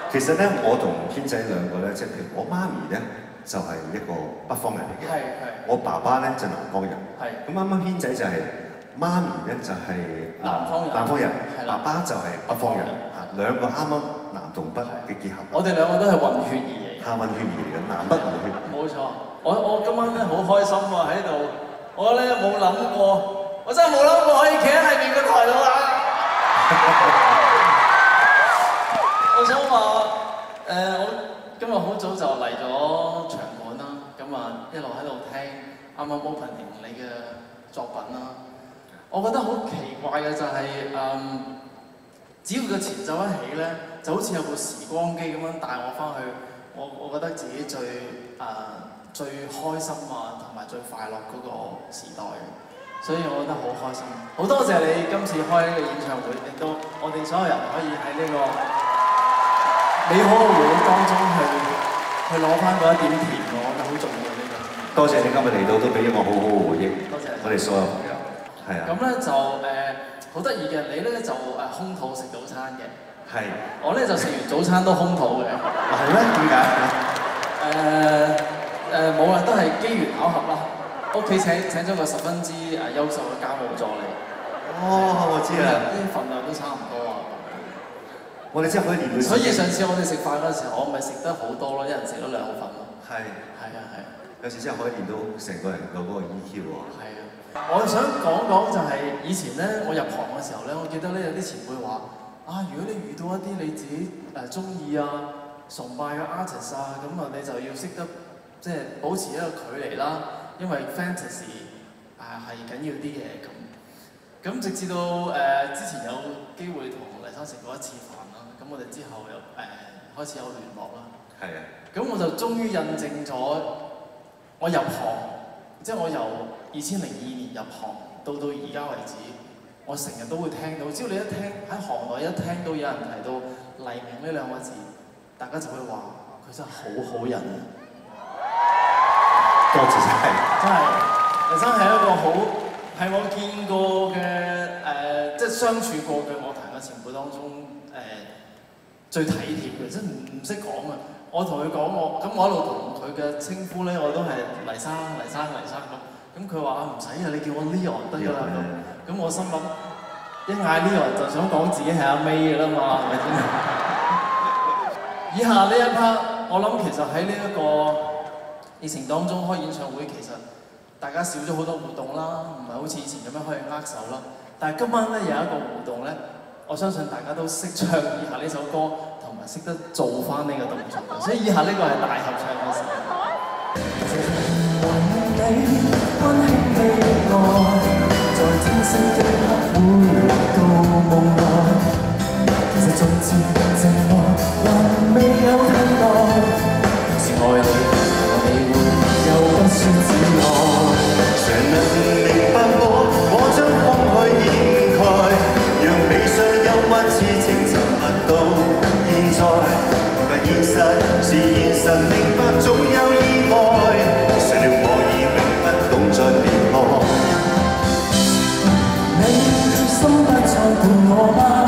其實咧，我同軒仔兩個咧，即係譬如我媽咪咧，就係一個北方人嚟嘅。係。我爸爸咧就南方人。係。咁啱啱軒仔就係媽咪咧就係南方人，爸爸就係北方人。兩個啱啱南同北嘅結合。我哋兩個都係混血兒嚟嘅。混血兒嚟嘅，南北混血。冇錯。我今晚咧好開心喎喺度，我咧冇諗過，我真係冇諗過可以企喺裏面個台度啊！我想話我今日好早就嚟咗場館啦，咁啊一路喺度聽啱啱 opening 你嘅作品啦。我覺得好奇怪嘅就係只要個前奏一起咧，就好似有部時光機咁樣帶我翻去我覺得自己最開心啊，同埋最快樂嗰個時代。所以我覺得好開心，好多謝你今次開呢個演唱會，令到我哋所有人可以喺呢個美好嘅回憶當中去攞翻嗰一點甜，我覺得好重要呢個。多謝你今日嚟到，都俾咗我好好嘅回憶。多謝我哋所有朋友。係啊。咁咧就好得意嘅，你咧就空肚食早餐嘅。係。我咧就食完早餐都空肚嘅。係咩？點解？冇啦，都係機緣巧合啦。屋企請咗個十分之優秀嘅家務助理。哦，我知啦。啲份量都差唔多啊。我哋真係可以練到。所以上次我哋食飯嗰陣時候，我咪食得好多咯，一人食咗2份咯。係。係啊係。有時真係可以練到成個人嘅嗰個 EQ 喎。係啊。我想講就係以前咧，我入行嘅時候咧，我記得咧有啲前輩話如果你遇到一啲你自己中意啊、崇拜嘅 artist 啊，咁啊你就要識得即係保持一個距離啦。因為 fantasy 係緊要啲嘅咁直至到之前有機會同黎生食過一次飯啦，咁我哋之後又開始有聯絡啦。係啊。咁我就終於印證咗我入行，即係我由2002年入行到而家為止，我成日都會聽到，只要你一聽喺行內一聽到有人提到黎明呢兩個字，大家就會話佢真係好人。多謝晒，真係黎生係一個係我見過嘅即係相處過嘅樂壇嘅前輩當中最體貼嘅，真唔識講啊！我同佢講我一路同佢嘅稱呼咧，我都係黎生咁佢話唔使啊，你叫我 Leon 得㗎啦咁。咁我心諗一嗌 Leon 就想講自己係阿 May 㗎啦嘛，係咪先？以下呢一 part 我諗其實喺呢一個疫情當中開演唱會，其實大家少咗好多互動啦，唔係好似以前咁樣可以握手啦。但係今晚咧有一個互動咧，我相信大家都識唱以下呢首歌，同埋識得做翻呢個動作，所以以下呢個係大合唱嘅時候。 誰能明白我將空虛掩蓋，讓悲傷憂鬱痴情沉默到現在。但現實是現實，明白總有意外。誰料我已永不懂再離開。你決心不再伴我嗎？